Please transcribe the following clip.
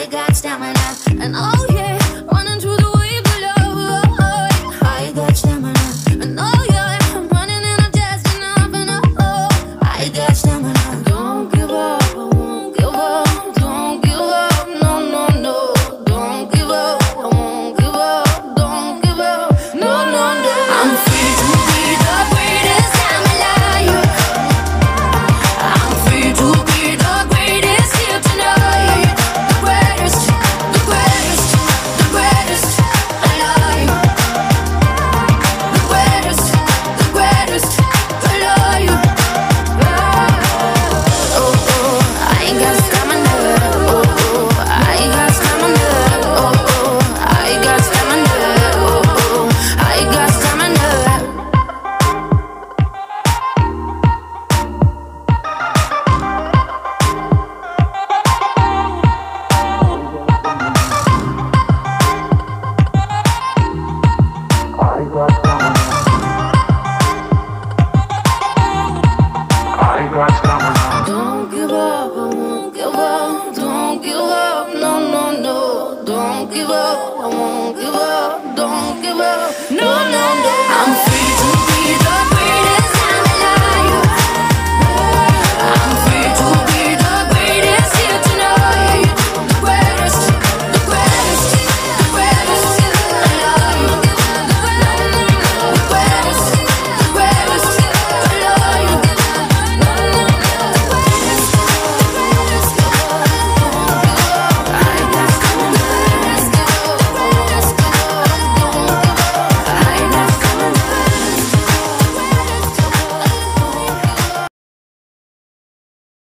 I got stamina, and oh yeah, running through the wave below. I got stamina, and oh yeah, I'm running and I'm just enough, and oh, I got stamina. Don't give up, I won't give up. Don't give up, no, no, no. Don't give up, I won't give up. Don't give up, no, no, no. I'm free to be the greatest I'm alive. I'm free to be the greatest here tonight. The greatest, the greatest, the greatest alive. The greatest, the greatest alive. Oh, oh, I ain't got stamina. Oh, oh, I ain't got stamina. Oh, oh, I got stamina. Oh, oh, I got stamina. Don't give up, I won't give up. Don't give up, no, no, no. Don't give up, I won't give up. Don't give up, no, no, no.